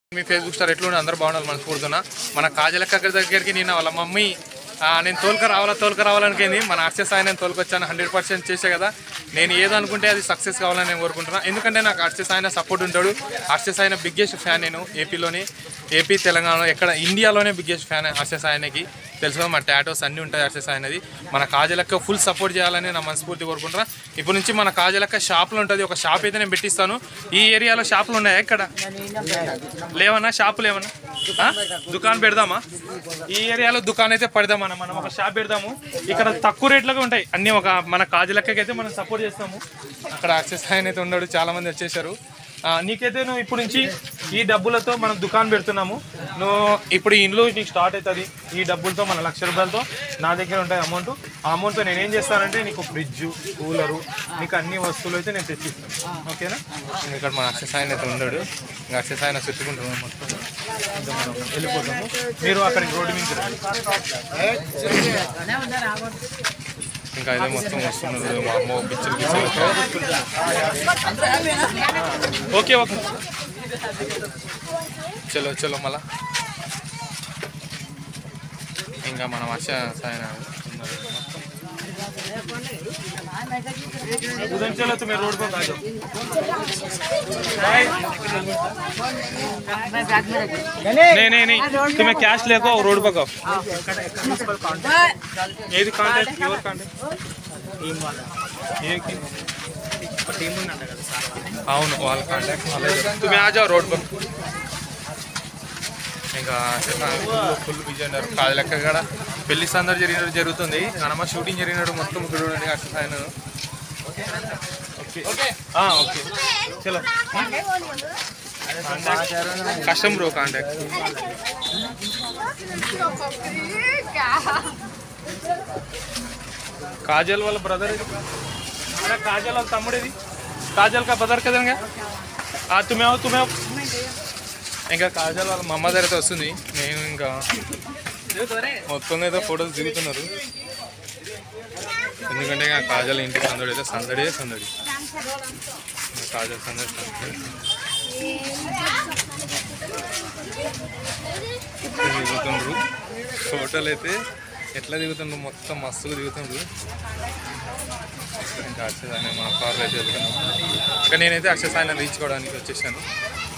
మీ Facebook star ఎట్లుండి అందరూ బాగుండాలి మనస్ఫూర్తిగా. మన కాజలక్క దగ్గరికి నేను వాళ్ళ మమ్మీ నేను తోలుక రావాలనుకుంది. మన అర్చస్ ఆయన నేను తోలుకొచ్చాను 100% చేసే కదా. నేను ఏదనుకుంటే అది సక్సెస్ కావాలని నేను కోరుకుంటున్నాను. ఎందుకంటే నాకు అర్చస్ ఆయన సపోర్ట్ ఉంటాడు. అర్చస్ ఆయన బిగ్గెస్ట్ ఫ్యాన్. నేను ఏపీ తెలంగాణలో ఎక్కడ ఇండియాలోనే బిగ్గెస్ట్ ఫ్యాన్ అర్చస్ ఆయనకి. తెలుసు మా టాటోస్ అన్నీ ఉంటాయి అర్చస్ ఆయనది. మన కాజలక్క ఫుల్ సపోర్ట్ చేయాలని నా మనస్ఫూర్తి కోరుకుంటున్నాను. ఇప్పుడు నుంచి మన కాజలక్క షాప్లో ఉంటుంది. ఒక షాప్ అయితే నేను పెట్టిస్తాను. ఈ ఏరియాలో షాపులు ఉన్నాయా? ఇక్కడ లేవన్నా షాపులు ఏమన్నా దుకాణం పెడదామా? ఈ ఏరియాలో దుకాణం అయితే పెడదామన్నా. మనం ఒక షాప్ పెడదాము. ఇక్కడ తక్కువ రేట్లుగా ఉంటాయి అన్నీ. మన కాజలక్కకి అయితే మనం సపోర్ట్ చేస్తాము. అక్కడ అర్చస్ ఆయన అయితే ఉన్నాడు. చాలామంది వచ్చేసారు. నీకైతే నువ్వు ఇప్పుడు నుంచి ఈ డబ్బులతో మనం దుకాణం పెడుతున్నాము. నువ్వు ఇప్పుడు ఈ ఇంట్లో నీకు స్టార్ట్ అవుతుంది. ఈ డబ్బులతో మన 1,00,000 రూపాయలతో నా దగ్గర ఉంటాయి అమౌంట్. ఆ అమౌంట్తో నేనేం చేస్తానంటే నీకు ఫ్రిడ్జ్, కూలరు, నీకు అన్ని వస్తువులు అయితే నేను తెచ్చిస్తాను. ఓకేనా? ఇక్కడ మన అర్చస్ ఆయన అయితే ఉన్నాడు. ఇంకా అర్చస్ ఆయన చుట్టుకుంటున్నాం మొత్తం. ఇంకా మనం వెళ్ళిపోతాము. మీరు అక్కడికి రోడ్డు మీద ఇంకా అయితే మొత్తం వస్తున్నారు. మా అమ్మ పిచ్చలు ఓకే ఓకే చలో మళ్ళా ఇంకా మనం వర్ష సాయన उधर चलो तुम्हें रोड पर आ जाओ। नहीं तुम्हें कैश लेको रोड पर आओ। ये कांटेक्ट योर कांटेक्ट टीम वाला ये की टीम ఉన్నంట కదా సార్ అవును వాళ్ళ కాంటాక్ట్ तुम्हें आ जाओ रोड पर ఇంకా ఫుల్ బిజీ ఉన్నారు. కాజలక్క కూడా పెళ్లి సందడి జరుగుతుంది. కనమ షూటింగ్ జరిగినట్టు మొత్తం చూడండి అర్చస్ ఆయన. ఓకే చలో కష్టం బ్రో కాంటాక్ట్. కాజల్ వాళ్ళ బ్రదర్ ఇది. అరే కాజల్ వాళ్ళ తమ్ముడు ఇది. కాజల్ కా బ్రదర్ కదనగా తుమ్మే ఇంకా కాజల్ వాళ్ళ మా అమ్మ దగ్గర అయితే వస్తుంది. నేను ఇంకా మొత్తం అయితే ఫొటోస్ దిగుతున్నారు. ఎందుకంటే ఇంకా కాజల్ ఇంటికి సందడి అయితే సందడి కాజల్ సందడి దిగుతుండ్రు. ఫోటోలు అయితే ఎట్లా దిగుతుండ్రు, మొత్తం మస్తులు దిగుతుండ్రు. ఇంకా అర్చస్ ఆయన మన కార్లో అయితే వెళ్తున్నాం. ఇంకా నేనైతే అర్చస్ ఆయన రీచ్ కావడానికి వచ్చేసాను.